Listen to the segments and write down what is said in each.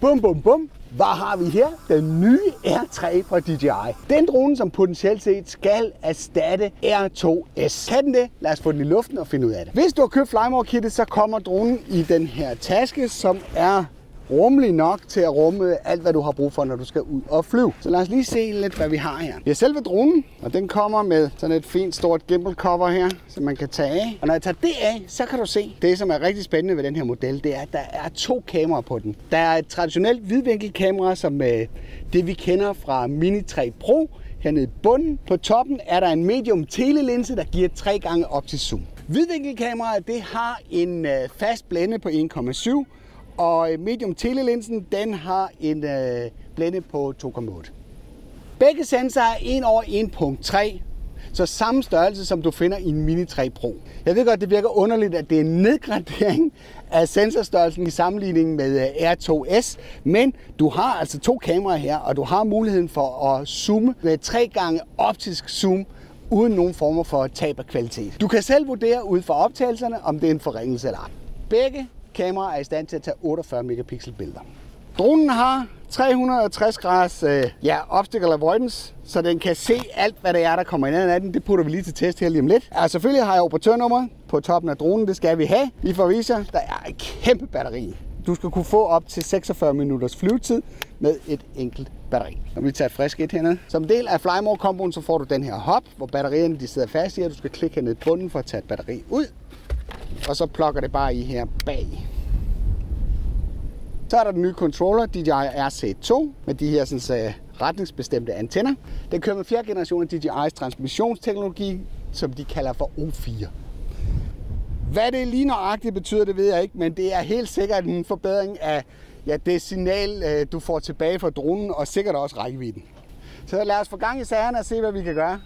Bum, bum, bum. Hvad har vi her? Den nye R3 fra DJI. Den drone, som potentielt set skal erstatte R2S. Kan den det? Lad os få den i luften og finde ud af det. Hvis du har købt Flymore-kittet, så kommer dronen i den her taske, som er rummelig nok til at rumme alt, hvad du har brug for, når du skal ud og flyve. Så lad os lige se lidt, hvad vi har her. Vi har selve dronen, og den kommer med sådan et fint stort gimbal cover her, som man kan tage af. Og når jeg tager det af, så kan du se, det som er rigtig spændende ved den her model, det er, at der er 2 kameraer på den. Der er et traditionelt vidvinkelkamera, som det vi kender fra Mini 3 Pro. Hernede i bunden på toppen er der en medium telelinse, der giver 3 gange optisk zoom. Vidvinkelkameraet, det har en fast blænde på 1,7. Og medium telelinsen, den har en blænde på 2,8. Begge sensorer er 1/1.3, så samme størrelse, som du finder i en Mini 3 Pro. Jeg ved godt, det virker underligt, at det er en nedgradering af sensorstørrelsen i sammenligning med R2S, men du har altså 2 kameraer her, og du har muligheden for at zoome med 3 gange optisk zoom, uden nogen former for tab af kvalitet. Du kan selv vurdere ud fra optagelserne, om det er en forringelse eller ej. Begge kameraer er i stand til at tage 48 megapixel billeder. Dronen har 360 graders obstacle avoidance, så den kan se alt, hvad der kommer ind af den. Det putter vi lige til test her lige om lidt. Selvfølgelig har jeg operatørnummer på toppen af dronen, det skal vi have. Lige for at vise jer, der er et kæmpe batteri. Du skal kunne få op til 46 minutters flyvetid med et enkelt batteri. Når vi tager et frisk et hernede. Som del af Flymore-komboen, så får du den her hop, hvor batterierne de sidder fast i, og du skal klikke hernede i bunden for at tage et batteri ud. Og så plukker det bare i her bag. Så er der den nye controller, DJI RC2, med de her sådan, retningsbestemte antenner. Den kører med 4. generation af DJI's transmissionsteknologi, som de kalder for O4. Hvad det lige nøjagtigt betyder, det ved jeg ikke, men det er helt sikkert en forbedring af det signal, du får tilbage fra dronen, og sikkert også rækkevidden. Så lad os få gang i sagerne og se, hvad vi kan gøre.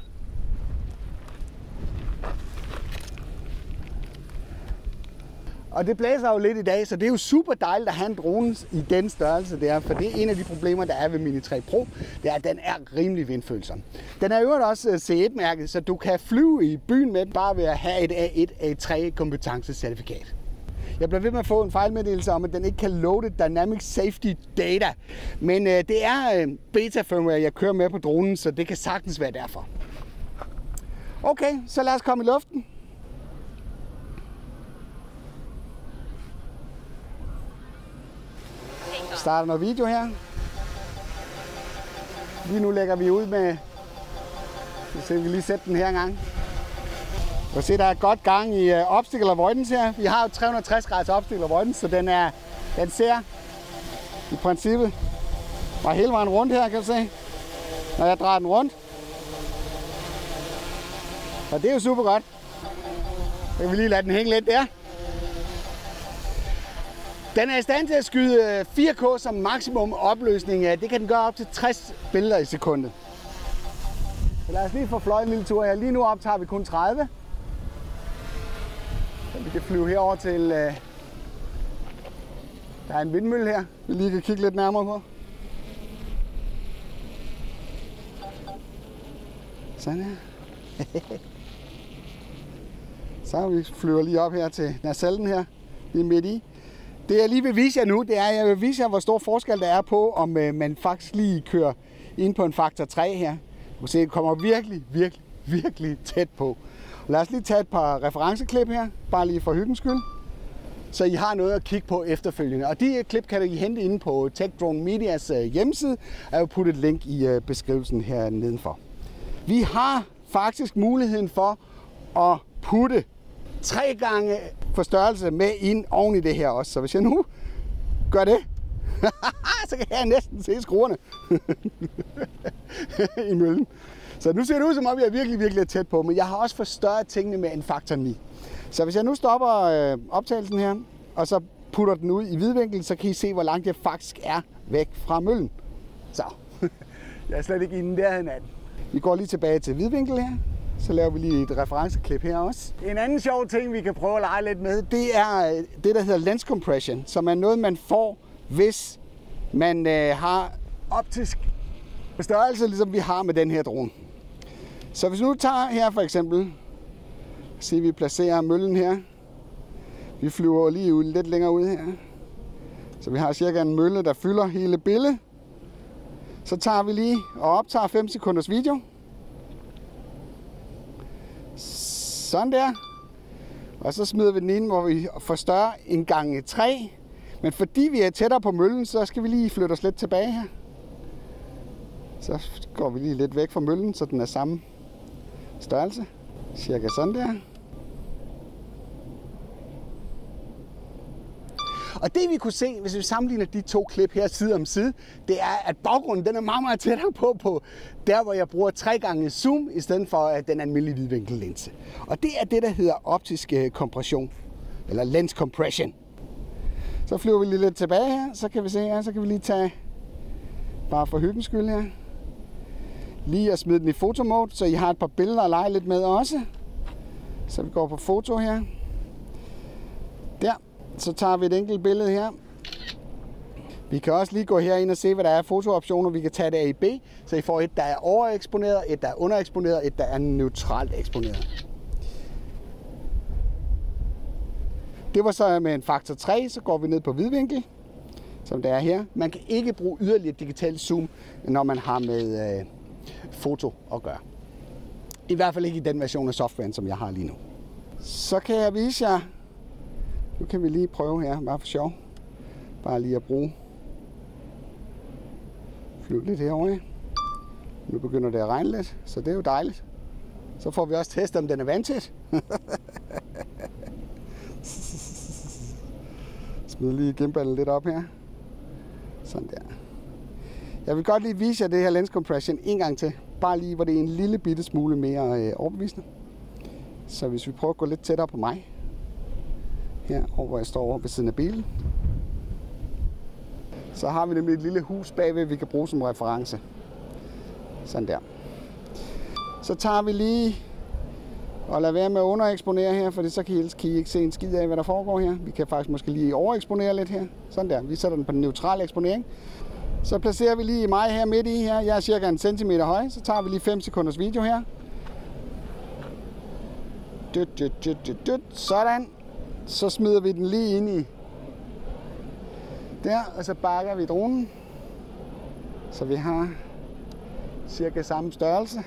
Og det blæser jo lidt i dag, så det er jo super dejligt at have en drone i den størrelse der, for det er en af de problemer, der er ved Mini 3 Pro, det er, at den er rimelig vindfølsom. Den er jo også C1-mærket, så du kan flyve i byen med den bare ved at have et A1, A3 kompetencecertifikat. Jeg blev ved med at få en fejlmeddelelse om, at den ikke kan loade Dynamic Safety Data, men det er beta firmware, jeg kører med på dronen, så det kan sagtens være derfor. Okay, så lad os komme i luften. Starter noget video her. Lige nu lægger vi ud med, så vi kan lige sætte den her en gang. Og se, der er godt gang i obstacle avoidance her. Vi har jo 360 graders obstacle avoidance, så den ser i princippet bare hele vejen rundt her, kan du se. Når jeg drejer den rundt. Og det er jo super godt. Så kan vi lige lade den hænge lidt der. Den er i stand til at skyde 4K som maksimum opløsning. Det kan den gøre op til 60 billeder i sekundet. Så lad os lige få fløjet en lille tur her. Lige nu optager vi kun 30. Så vi kan flyve herover til... Der er en vindmølle her, vi lige kan kigge lidt nærmere på. Sådan her. Så vi flyver lige op her til nacellen her, lige midt i. Det jeg lige vil vise jer nu, det er, at jeg vil vise jer, hvor stor forskel der er på, om man faktisk lige kører ind på en faktor 3 her. Du kan se, det kommer virkelig tæt på. Lad os lige tage et par referenceklip her, bare lige for hyggens skyld. Så I har noget at kigge på efterfølgende. Og de klip kan I hente inde på TechDrone Medias hjemmeside. Jeg vil putte et link i beskrivelsen her nedenfor. Vi har faktisk muligheden for at putte 3 gange forstørrelse med ind oven i det her også. Så hvis jeg nu gør det, så kan jeg næsten se skruerne i møllen. Så nu ser det ud som om, jeg virkelig er tæt på, men jeg har også forstørret tingene med en faktor 9. Så hvis jeg nu stopper optagelsen her, og så putter den ud i vidvinkel, så kan I se, hvor langt jeg faktisk er væk fra møllen. Så, jeg er slet ikke inde derhen af den. Vi går lige tilbage til vidvinkel her. Så laver vi lige et referenceklip her også. En anden sjov ting, vi kan prøve at lege lidt med, det er det, der hedder lens compression, som er noget, man får, hvis man har optisk størrelse, ligesom vi har med den her drone. Så hvis vi nu tager her for eksempel, vi placerer møllen her. Vi flyver lige ud, lidt længere ud her. Så vi har cirka en mølle, der fylder hele billedet. Så tager vi lige og optager 5 sekunders video. Sådan der. Og så smider vi den ind, hvor vi forstørrer en gange 3. Men fordi vi er tættere på møllen, så skal vi lige flytte os lidt tilbage her. Så går vi lige lidt væk fra møllen, så den er samme størrelse. Cirka sådan der. Og det vi kunne se, hvis vi sammenligner de 2 klip her side om side, det er, at baggrunden den er meget, meget tættere på der, hvor jeg bruger 3 gange zoom, i stedet for den almindelige vidvinkellinse. Og det er det, der hedder optisk kompression, eller lens compression. Så flyver vi lige lidt tilbage her, så kan vi se her, så kan vi lige tage, bare for hyggens skyld her, lige at smide den i fotomode, så I har et par billeder at lege lidt med også. Så vi går på foto her. Der. Så tager vi et enkelt billede her. Vi kan også lige gå herind og se, hvad der er af fotooptioner. Vi kan tage det A i B, så I får et, der er overeksponeret, et, der er undereksponeret, et, der er neutralt eksponeret. Det var så med en faktor 3, så går vi ned på vidvinkel, som det er her. Man kan ikke bruge yderligere digital zoom, når man har med foto at gøre. I hvert fald ikke i den version af softwaren, som jeg har lige nu. Så kan jeg vise jer. Nu kan vi lige prøve her, bare for sjov. Bare lige at bruge. Flyv lidt herovre. Nu begynder det at regne lidt, så det er jo dejligt. Så får vi også testet, om den er vandtæt. Smid lige gimballen lidt op her. Sådan der. Jeg vil godt lige vise jer det her lens compression en gang til. Bare lige, hvor det er en lille bitte smule mere overbevisende. Så hvis vi prøver at gå lidt tættere på mig. Her, hvor jeg står over ved siden af bilen. Så har vi nemlig et lille hus bagved, vi kan bruge som reference. Sådan der. Så tager vi lige og lader være med at undereksponere her, for så kan I ikke se en skid af, hvad der foregår her. Vi kan faktisk måske lige overeksponere lidt her. Sådan der. Vi sætter den på den neutrale eksponering. Så placerer vi lige mig her midt i her. Jeg er cirka 1 centimeter høj. Så tager vi lige 5 sekunders video her. Sådan. Så smider vi den lige ind i der, og så bakker vi dronen, så vi har cirka samme størrelse.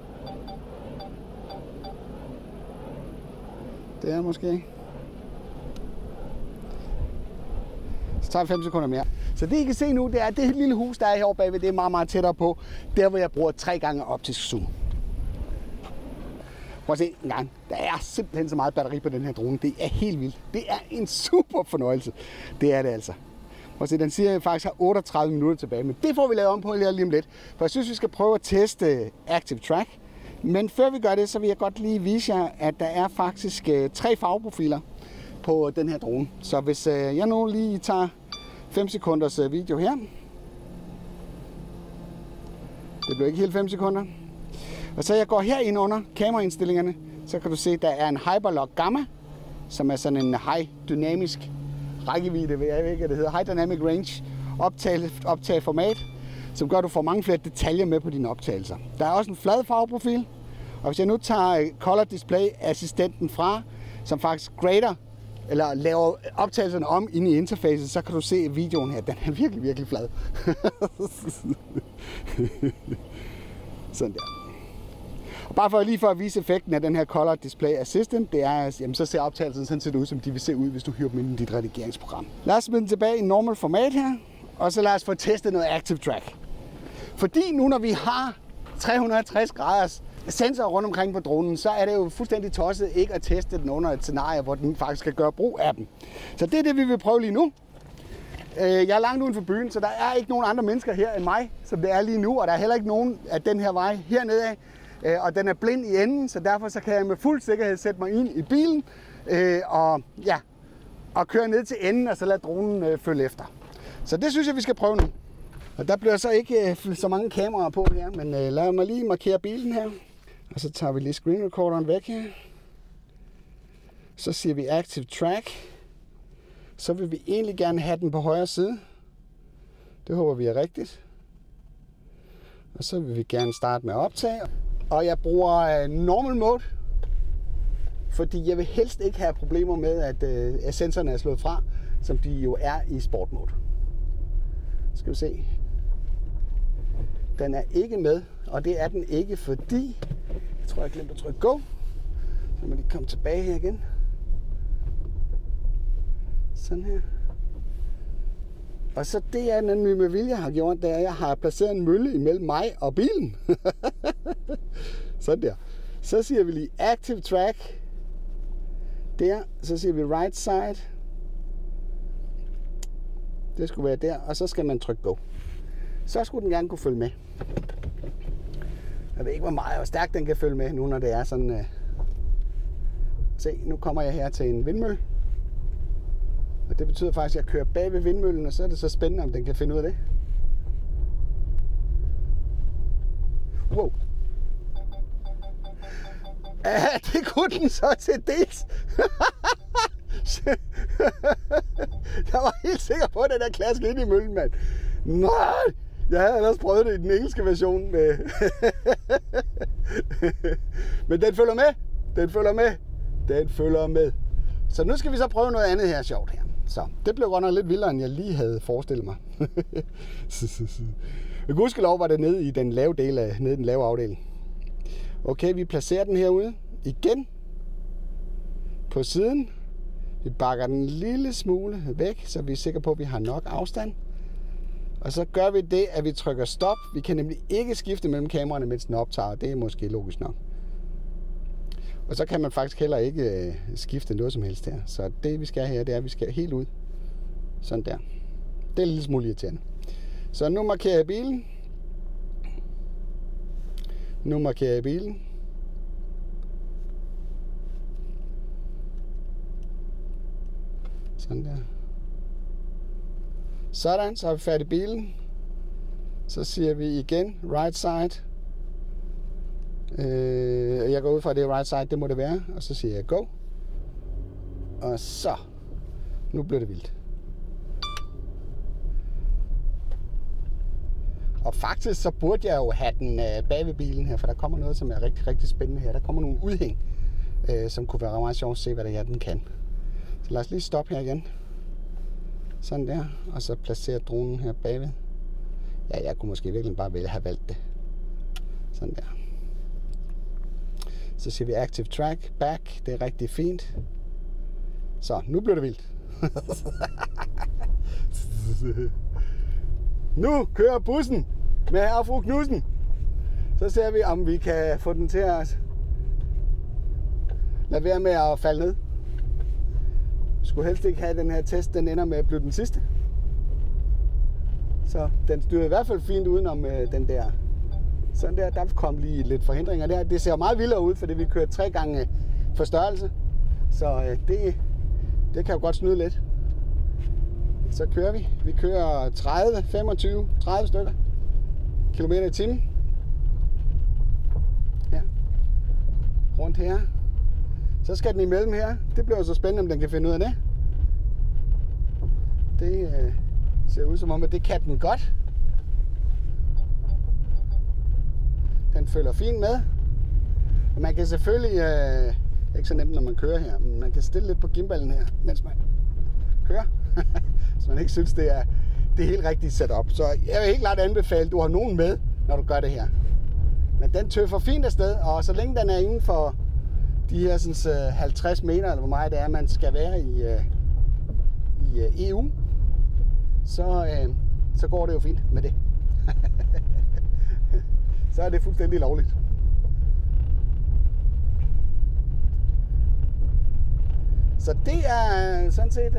Det er måske. Så tager vi 5 sekunder mere. Så det I kan se nu, det er det lille hus, der er herovre bagved, det er meget, meget tættere på, der hvor jeg bruger 3 gange optisk zoom. Prøv at se en gang. Der er simpelthen så meget batteri på den her drone. Det er helt vildt. Det er en super fornøjelse. Det er det altså. Prøv at se, den siger, at jeg faktisk har 38 minutter tilbage. Men det får vi lavet om på lige om lidt. For jeg synes, vi skal prøve at teste Active Track. Men før vi gør det, så vil jeg godt lige vise jer, at der er faktisk 3 farveprofiler på den her drone. Så hvis jeg nu lige tager 5 sekunders video her. Det bliver ikke helt 5 sekunder. Og så jeg går herind under kameraindstillingerne, så kan du se, at der er en Hyperlock Gamma, som er sådan en high dynamisk rækkevidde, jeg ved ikke, hvad det hedder, high dynamic range optageformat, som gør, at du får mange flere detaljer med på dine optagelser. Der er også en flad farveprofil, og hvis jeg nu tager Color Display assistenten fra, som faktisk grader, eller laver optagelserne om inde i interfacet, så kan du se videoen her, den er virkelig, virkelig flad. Sådan der. Og bare for at vise effekten af den her Color Display Assistant, det er, jamen, så ser optagelsen sådan set ud, som de vil se ud, hvis du hyrer dem ind i dit redigeringsprogram. Lad os smide den tilbage i normal format her, og så lad os få testet noget Active Track. Fordi nu, når vi har 360 graders sensorer rundt omkring på dronen, så er det jo fuldstændig tosset ikke at teste den under et scenarie, hvor den faktisk skal gøre brug af dem. Så det er det, vi vil prøve lige nu. Jeg er langt uden for byen, så der er ikke nogen andre mennesker her end mig, som det er lige nu, og der er heller ikke nogen af den her vej hernede af. Og den er blind i enden, så derfor så kan jeg med fuld sikkerhed sætte mig ind i bilen og køre ned til enden, og så lade dronen følge efter. Så det synes jeg, vi skal prøve nu. Og der bliver så ikke så mange kameraer på her, men lad mig lige markere bilen her. Og så tager vi lige screen recorderen væk her. Så siger vi Active Track. Så vil vi egentlig gerne have den på højre side. Det håber vi er rigtigt. Og så vil vi gerne starte med at optage. Og jeg bruger normal mode, fordi jeg vil helst ikke have problemer med, at sensorerne er slået fra, som de jo er i sport mode. Skal vi se. Den er ikke med, og det er den ikke, fordi jeg tror, jeg glemte at trykke go. Så må lige komme tilbage her igen. Sådan her. Og så det er nemlig med vilje har gjort, det er, at jeg har placeret en mølle imellem mig og bilen. Sådan der. Så siger vi lige active track. Der. Så siger vi right side. Det skulle være der. Og så skal man trykke go. Så skulle den gerne kunne følge med. Jeg ved ikke, hvor meget og stærkt den kan følge med, nu når det er sådan. Se, nu kommer jeg her til en vindmølle. Og det betyder faktisk, at jeg kører bag ved vindmøllen, og så er det så spændende, om den kan finde ud af det. Wow. Ja, det kunne den så til dels. Jeg var helt sikker på, at den der klaske ind i møllen, mand. Nej, jeg havde ellers prøvet det i den engelske version. Men den følger med. Den følger med. Den følger med. Så nu skal vi så prøve noget andet her sjovt her. Så det blev godt nok lidt vildere, end jeg lige havde forestillet mig. Gudskelov var det nede i den lave del af, nede i den lave afdeling. Okay, vi placerer den herude. Igen. På siden. Vi bakker den en lille smule væk, så vi er sikre på, at vi har nok afstand. Og så gør vi det, at vi trykker stop. Vi kan nemlig ikke skifte mellem kameraerne, mens den optager. Det er måske logisk nok. Og så kan man faktisk heller ikke skifte noget som helst her. Så det vi skal her, det er, at vi skal helt ud. Sådan der. Det er en lille smule irriterende. Så nu markerer jeg bilen. Nu markerer jeg bilen. Sådan der. Sådan, så har vi færdig bilen. Så siger vi igen right side. Jeg går ud fra, at det er right side, det må det være. Og så siger jeg go. Og så. Nu bliver det vildt. Og faktisk så burde jeg jo have den bag ved bilen her, for der kommer noget, som er rigtig, rigtig spændende her. Der kommer nogle udhæng, som kunne være meget sjovt at se, hvad det er, den kan. Så lad os lige stoppe her igen. Sådan der. Og så placere dronen her bagved. Ja, jeg kunne måske virkelig bare have valgt det. Sådan der. Så siger vi active track, back. Det er rigtig fint. Så, nu bliver det vildt. Nu kører bussen med herre og fru Knudsen. Så ser vi, om vi kan få den til at lade være med at falde ned. Vi skulle helst ikke have den her test, den ender med at blive den sidste. Så den styrede i hvert fald fint udenom den der. Sådan der kom lige lidt forhindringer der. Det ser meget vildere ud, fordi vi kører 3 gange forstørrelse. Så det kan jo godt snyde lidt. Så kører vi. Vi kører 30 stykker kilometer i timen. Ja. Rundt her. Så skal den imellem her. Det bliver jo så spændende, om den kan finde ud af det. Det ser ud som om, at det kan den godt. Den følger fint med. Og man kan selvfølgelig, ikke så nemt når man kører her, men man kan stille lidt på gimbalen her, mens man kører. Så man ikke synes, det er helt rigtigt setup. Så jeg vil helt klart anbefale, at du har nogen med, når du gør det her. Men den tøffer fint afsted, og så længe den er inden for de her sådan, 50 meter, eller hvor meget det er, man skal være i EU, så går det jo fint med det. Så er det fuldstændig lovligt. Så det er sådan set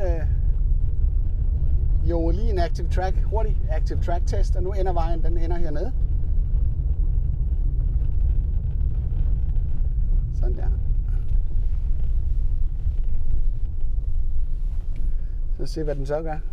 jo lige en active track, hurtig active track test, og nu ender vejen, den ender hernede. Sådan der. Så se hvad den så gør.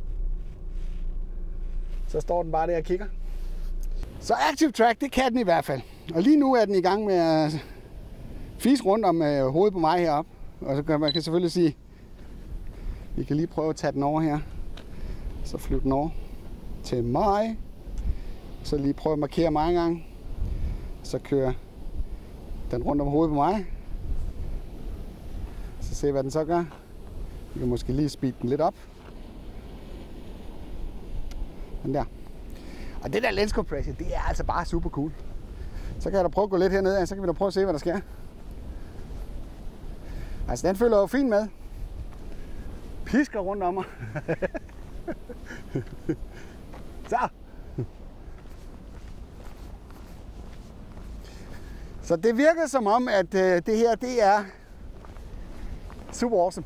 Så står den bare der og kigger. Så active track, det kan den i hvert fald. Og lige nu er den i gang med at fise rundt om hovedet på mig heroppe. Og så kan man selvfølgelig sige, vi kan lige prøve at tage den over her. Så flyv den over til mig. Så lige prøve at markere mig en gang. Så kører den rundt om hovedet på mig. Så se hvad den så gør. Vi kan måske lige speede den lidt op. Sådan der. Og det der lens compression, det er altså bare super cool. Så kan jeg da prøve at gå lidt hernede, så kan vi da prøve at se, hvad der sker. Altså, den følger jo fint med. Pisker rundt om mig. Så. Så det virker som om, at det her, det er super awesome.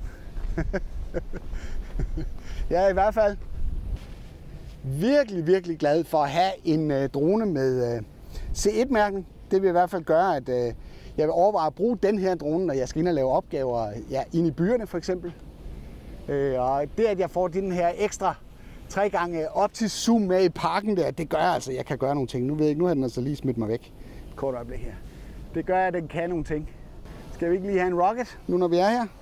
Jeg er i hvert fald virkelig glad for at have en drone med C1-mærken. Det vil i hvert fald gøre, at jeg vil overveje at bruge den her drone, når jeg skal ind og lave opgaver inde i byerne for eksempel. Og det, at jeg får den her ekstra 3 gange optisk zoom med i parken der, det gør altså, at jeg kan gøre nogle ting. Nu ved jeg ikke, nu har den altså lige smidt mig væk. Et kort øjeblik her. Det gør, at den kan nogle ting. Skal vi ikke lige have en rocket, nu når vi er her?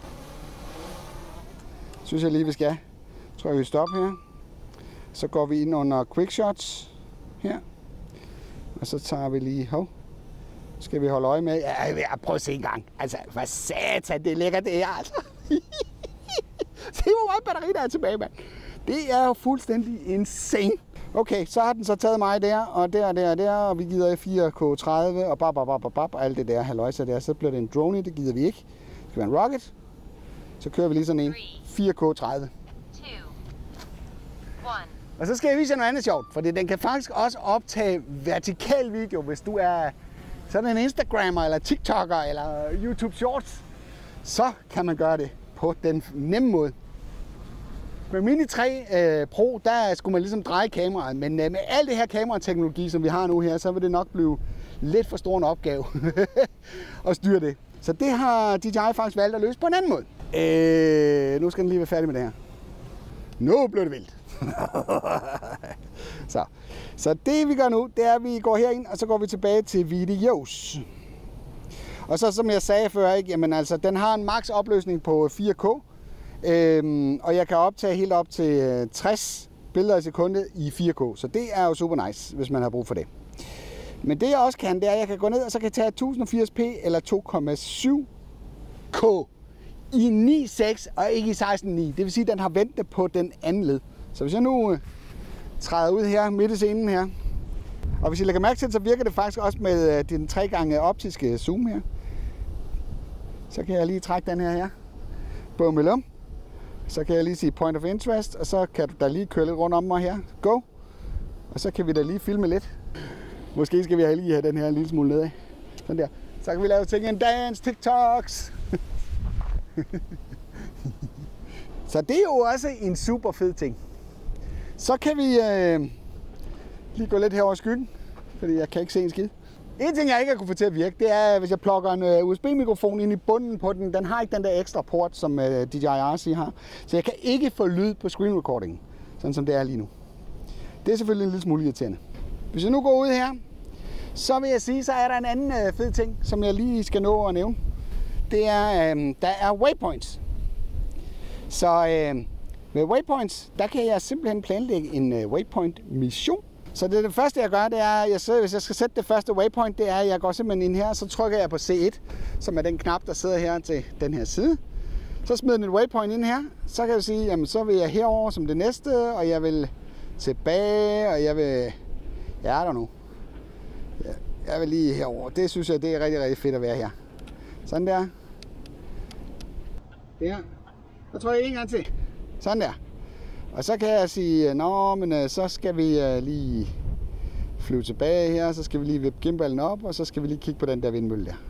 Synes jeg lige, vi skal. Så tror jeg, vi stopper her. Så går vi ind under quick shots her. Og så tager vi lige, skal vi holde øje med. Ja, jeg prøver at se en gang. Altså, hvad satan, det er lækkert det her, altså. Se, hvor meget batteri der er tilbage, mand. Det er jo fuldstændig insane. Okay, så har den så taget mig der, og der, og vi gider 4K30, og og alt det der halløjse der. Så bliver det en drone, det gider vi ikke. Det skal være en rocket. Så kører vi lige sådan en 4K30. Og så skal jeg vise jer noget andet sjovt, for den kan faktisk også optage vertikal video, hvis du er sådan en Instagrammer, eller TikToker, eller YouTube Shorts. Så kan man gøre det på den nemme måde. Med Mini 3 Pro, der skulle man ligesom dreje kameraet, men med al det her kamerateknologi, som vi har nu her, så vil det nok blive lidt for stor en opgave at styre det. Så det har DJI faktisk valgt at løse på en anden måde. Nu skal den lige være færdig med det her. Nu blev det vildt. Så det vi gør nu, det er, at vi går herind, og så går vi tilbage til videos. Og så som jeg sagde før, ikke, jamen altså, den har en max opløsning på 4K. Og jeg kan optage helt op til 60 billeder i sekundet i 4K. Så det er jo super nice, hvis man har brug for det. Men det jeg også kan, det er, at jeg kan gå ned, og så kan jeg tage 1080p eller 2,7K i 9.6 og ikke i 16.9. Det vil sige, at den har ventet på den anden led. Så hvis jeg nu træder ud her midt i scenen her, og hvis I lægger mærke til, så virker det faktisk også med den 3 gange optiske zoom her. Så kan jeg lige trække den her. Bum med lum. Så kan jeg lige sige point of interest, og så kan du da lige køre lidt rundt om mig her. Go! Og så kan vi da lige filme lidt. Måske skal vi lige have den her en lille smule nedad. Sådan der. Så kan vi lave ting en dance, TikToks. Så det er jo også en super fed ting. Så kan vi lige gå lidt herover i skyggen, fordi jeg kan ikke se en skid. En ting, jeg ikke har kunne få til at virke, det er, hvis jeg plukker en USB-mikrofon ind i bunden på den. Den har ikke den der ekstra port, som DJI RC har. Så jeg kan ikke få lyd på screen recording, sådan som det er lige nu. Det er selvfølgelig en lille smule irriterende. Hvis jeg nu går ud her, så vil jeg sige, så er der en anden fed ting, som jeg lige skal nå at nævne. Det er, der er waypoints. Så med waypoints, der kan jeg simpelthen planlægge en waypoint-mission. Så det første, jeg gør, det er, hvis jeg skal sætte det første waypoint, det er, at jeg går simpelthen ind her, så trykker jeg på C1, som er den knap, der sidder her til den her side. Så smider den et waypoint ind her, så kan jeg sige, jamen så vil jeg herover som det næste, og jeg vil tilbage, og jeg vil, ja, der nu. Jeg vil lige herover. Det synes jeg, det er rigtig fedt at være her. Sådan der. Der. Så trykker jeg en gang til. Sådan der. Og så kan jeg sige, nå, men så skal vi lige flyve tilbage her, så skal vi lige vippe gimballen op, og så skal vi lige kigge på den der vindmølle der.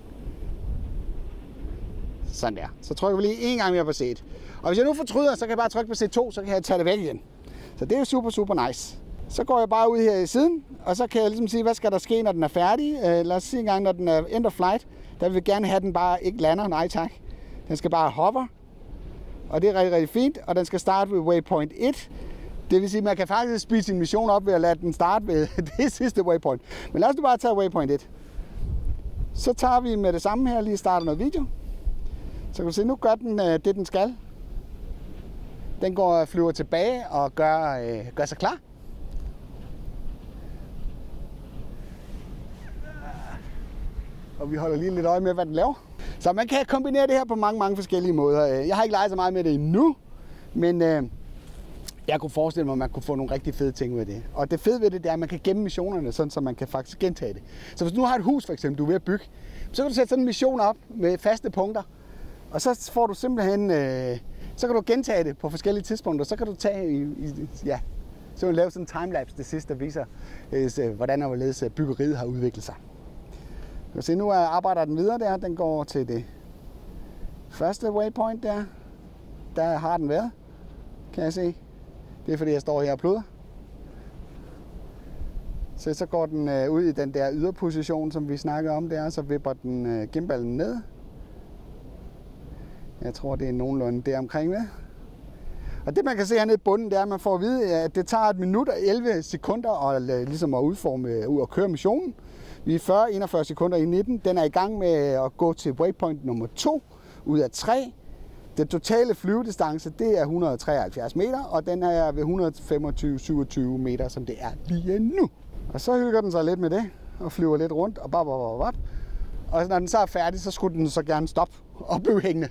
Sådan der. Så trykker vi lige en gang mere på C1. Og hvis jeg nu fortryder, så kan jeg bare trykke på C2, så kan jeg tage det væk igen. Så det er jo super nice. Så går jeg bare ud her i siden, og så kan jeg ligesom sige, hvad skal der ske, når den er færdig. Lad os sige en gang, når den er end of flight, der vil vi gerne have, at den bare ikke lander. Nej tak. Den skal bare hoppe. Og det er rigtig fint, og den skal starte ved waypoint 1. Det vil sige, at man kan faktisk spise sin mission op ved at lade den starte ved det sidste waypoint. Men lad os nu bare tage waypoint 1. Så tager vi med det samme her, lige starter noget video. Så kan du se, nu gør den det, den skal. Den flyver tilbage og gør sig klar. Og vi holder lige lidt øje med, hvad den laver. Så man kan kombinere det her på mange forskellige måder. Jeg har ikke leget så meget med det endnu, men Jeg kunne forestille mig, at man kunne få nogle rigtig fede ting ved det. Og det fede ved det, det er, at man kan gemme missionerne, sådan så man kan faktisk gentage det. Så hvis du nu har et hus, for eksempel, du er ved at bygge, så kan du sætte sådan en mission op med faste punkter. Og så får du simpelthen, så kan du gentage det på forskellige tidspunkter. Så kan du tage, så vil lave sådan en timelapse det sidste, der viser, hvordan og hvorledes byggeriet har udviklet sig. Du kan se, nu arbejder den videre der. Den går til det første waypoint der. Der har den været, kan jeg se. Det er fordi, jeg står her og pluder. Så går den ud i den der yderposition, som vi snakker om der. Så vipper den gimballen ned. Jeg tror, det er nogenlunde der omkring med. Og det, man kan se hernede i bunden, det er, at man får at vide, at det tager 1 minut og 11 sekunder ligesom at udforme og køre missionen. Vi er 41 sekunder i 19. Den er i gang med at gå til waypoint nummer 2 ud af 3. Den totale flyvedistance, det er 173 meter, og den er ved 125-27 meter, som det er lige nu. Og så hygger den sig lidt med det, og flyver lidt rundt, og og når den så er færdig, så skulle den så gerne stoppe og blive hængende.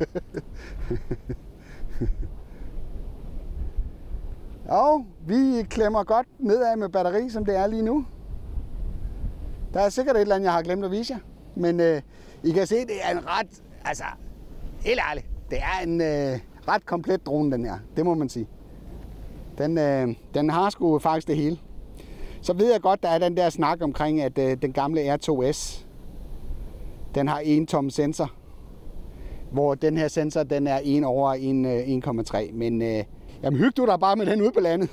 Og vi klemmer godt nedad med batteri, som det er lige nu. Der er sikkert et eller andet, jeg har glemt at vise jer. Men I kan se, det er en ret, helt ærligt, det er en ret komplet drone, den her. Det må man sige. Den har sgu faktisk det hele. Så ved jeg godt, der er den der snak omkring, at den gamle R2S, den har 1 tom sensor. Hvor den her sensor, den er 1 over 1,3. Men jamen, hyg du dig bare med den ude på landet.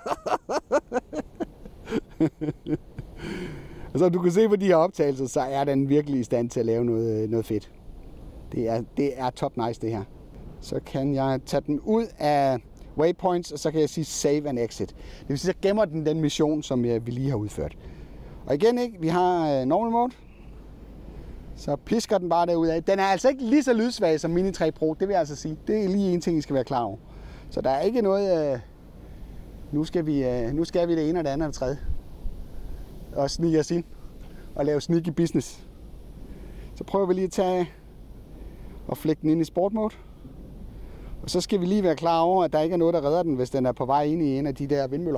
Og så du kan se på de her optagelser, så er den virkelig i stand til at lave noget fedt. Det er top nice det her. Så kan jeg tage den ud af waypoints, og så kan jeg sige save and exit. Det vil sige, så gemmer den mission, som vi lige har udført. Og igen, ikke? Vi har normal mode. Så pisker den bare derudad. Den er altså ikke lige så lydsvag som Mini 3 Pro, det vil jeg altså sige. Det er lige en ting, I skal være klar over. Så der er ikke noget, nu skal vi det ene og det andet og det tredje. Og snige os ind og lave sneaky business. Så prøver vi lige at tage og flække den ind i sport mode. Og så skal vi lige være klar over, at der ikke er noget, der redder den, hvis den er på vej ind i en af de der vindmøller.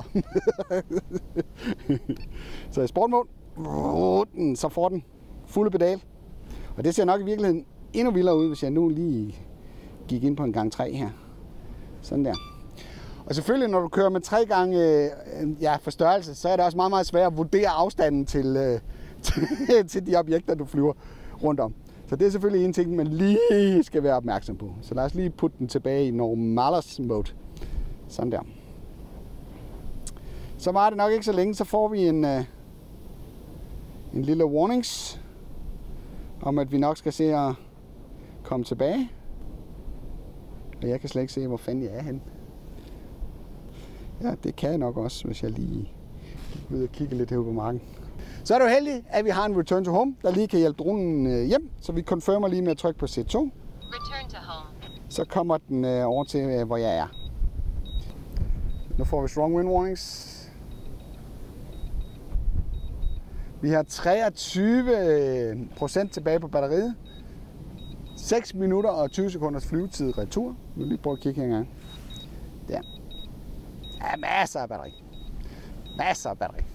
Så i sport mode, så får den fulde pedal. Og det ser nok i virkeligheden endnu vildere ud, hvis jeg nu lige gik ind på en gang 3 her. Sådan der. Og selvfølgelig, når du kører med 3 gange forstørrelse, så er det også meget, meget svært at vurdere afstanden til de objekter, du flyver rundt om. Så det er selvfølgelig en ting, man lige skal være opmærksom på. Så lad os lige putte den tilbage i normalers mode. Sådan der. Så var det nok ikke så længe, så får vi en lille warnings om, at vi nok skal se at komme tilbage. Og jeg kan slet ikke se, hvor fanden jeg er henne. Ja, det kan jeg nok også, hvis jeg lige vil og kigge lidt herude på marken. Så er du heldig, at vi har en return to home, der lige kan hjælpe dronen hjem. Så vi confirmer lige med at trykke på C2. Return to home. Så kommer den over til, hvor jeg er. Nu får vi strong wind warnings. Vi har 23% tilbage på batteriet. 6 minutter og 20 sekunders flyvetid retur. Nu lige prøve at kigge her engang. Der. Ja, masser af batteri. Masser af batteri.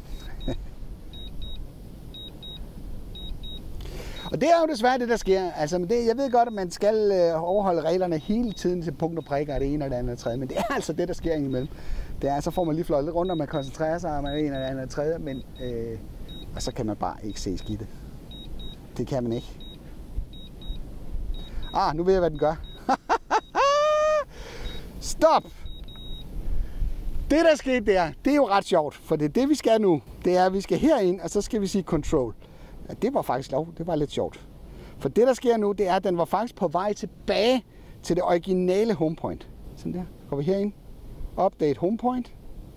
Og det er jo desværre det, der sker. Altså, jeg ved godt, at man skal overholde reglerne hele tiden til punkt og prikker af det ene og det andet og tredje, men det er altså det, der sker indimellem. Det er, så får man lige fløjet lidt rundt, og man koncentrerer sig om det ene og det andet og tredje, men og så kan man bare ikke se skidtet. Det kan man ikke. Nu ved jeg, hvad den gør. Stop! Det, der skete der, det er jo ret sjovt, for det vi skal nu, det er, at vi skal herind, og så skal vi sige control. Ja, det var faktisk lov. Det var lidt sjovt. For det, der sker nu, det er, at den var faktisk på vej tilbage til det originale homepoint. Sådan der. Går vi herind. Update homepoint.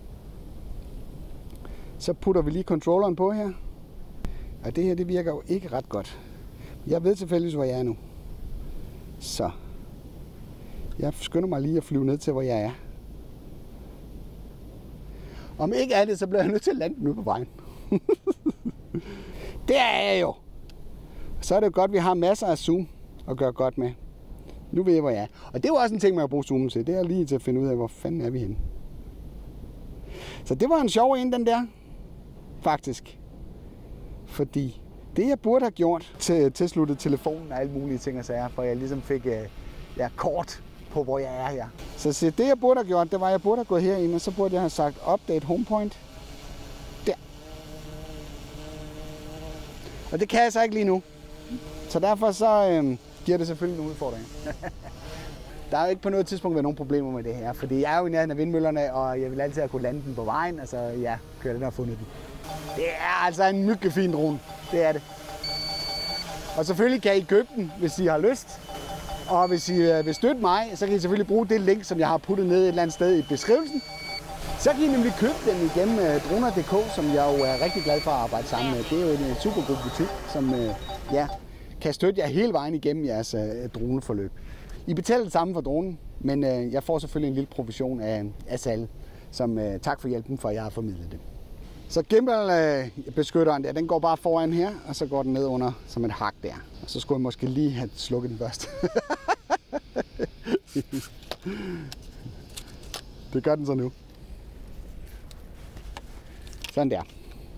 Så putter vi lige controlleren på her. Og det her, det virker jo ikke ret godt. Jeg ved tilfældigvis, hvor jeg er nu. Så. Jeg skynder mig lige at flyve ned til, hvor jeg er. Om ikke andet, så bliver jeg nødt til at lande den ude på vejen. Det er jeg jo. Så er det jo godt, at vi har masser af zoom at gøre godt med. Nu ved jeg, hvor jeg er. Og det er jo også en ting, man kan bruge zoomen til. Det er lige til at finde ud af, hvor fanden er vi henne. Så det var en sjov en, den der. Faktisk. Fordi det, jeg burde have gjort, tilsluttet telefonen og alle mulige ting og sager, for jeg ligesom fik kort på, hvor jeg er her. Så det, jeg burde have gjort, det var, at jeg burde have gået herind, og så burde jeg have sagt Update Homepoint. Der. Og det kan jeg så ikke lige nu. Så derfor så giver det selvfølgelig nogle udfordringer. Der er jo ikke på noget tidspunkt været nogen problemer med det her, fordi jeg er jo i nærheden af vindmøllerne, og jeg vil altid have kunne lande den på vejen, altså ja, kører den og fundet den. Det er altså en myggefin drone, det er det. Og selvfølgelig kan I købe den, hvis I har lyst. Og hvis I vil støtte mig, så kan I selvfølgelig bruge det link, som jeg har puttet ned et eller andet sted i beskrivelsen. Så kan I nemlig købe den igennem droner.dk, som jeg jo er rigtig glad for at arbejde sammen med. Det er jo en super god butik, som kan støtte jer hele vejen igennem jeres droneforløb. I betaler det samme for dronen, men jeg får selvfølgelig en lille provision af salg, som tak for hjælpen, for at jeg har formidlet det. Så gimbal-beskytteren der, den går bare foran her, og så går den ned under som et hak der. Og så skulle jeg måske lige have slukket den først. Det gør den så nu. Sådan der.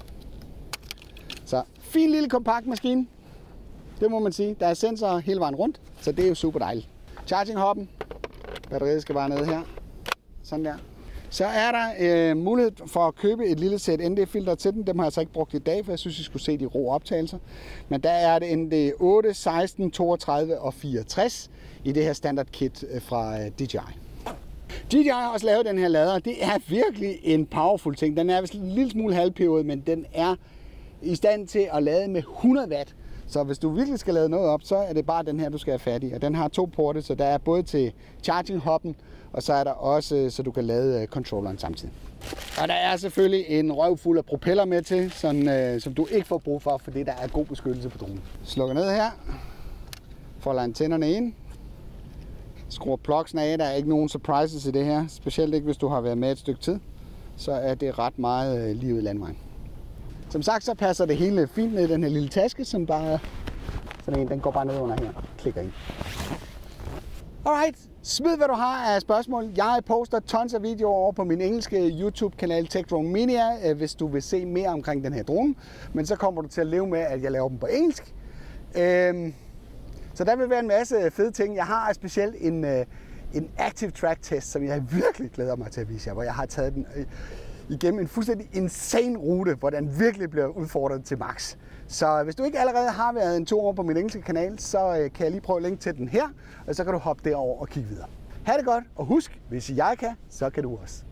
Så fin lille kompakt maskine. Det må man sige. Der er sensorer hele vejen rundt, så det er jo super dejligt. Charging-hoppen. Batteriet skal bare ned her. Sådan der. Så er der mulighed for at købe et lille sæt ND-filter til den. Dem har jeg så ikke brugt i dag, for jeg synes, I skulle se de rå optagelser. Men der er det ND 8, 16, 32 og 64 i det her standard kit fra DJI. DJI har også lavet den her lader. Det er virkelig en powerful ting. Den er vist en lille smule halvpeberet, men den er i stand til at lade med 100 watt. Så hvis du virkelig skal lade noget op, så er det bare den her, du skal have fat i. Og den har 2 porte, så der er både til charging-hoppen, og så er der også, så du kan lade controlleren samtidig. Og der er selvfølgelig en røvfuld af propeller med til, sådan, som du ikke får brug for, fordi der er god beskyttelse på dronen. Slukker ned her. Folder antennerne ind. Skruer plugsen af. Der er ikke nogen surprises i det her. Specielt ikke, hvis du har været med et stykke tid. Så er det ret meget lige ud i landvejen. Som sagt, så passer det hele fint ned i den her lille taske, som bare sådan en, den går bare ned under her og klikker ind. Alright, smid hvad du har af spørgsmål. Jeg poster tons af videoer over på min engelske YouTube-kanal TechDroneMania, hvis du vil se mere omkring den her drone. Men så kommer du til at leve med, at jeg laver dem på engelsk. Så der vil være en masse fede ting. Jeg har specielt en active track test, som jeg virkelig glæder mig til at vise jer, hvor jeg har taget den igennem en fuldstændig insane rute, hvor den virkelig bliver udfordret til max. Så hvis du ikke allerede har været en tur over på min engelske kanal, så kan jeg lige prøve at linke til den her, og så kan du hoppe derover og kigge videre. Ha' det godt, og husk, hvis jeg kan, så kan du også.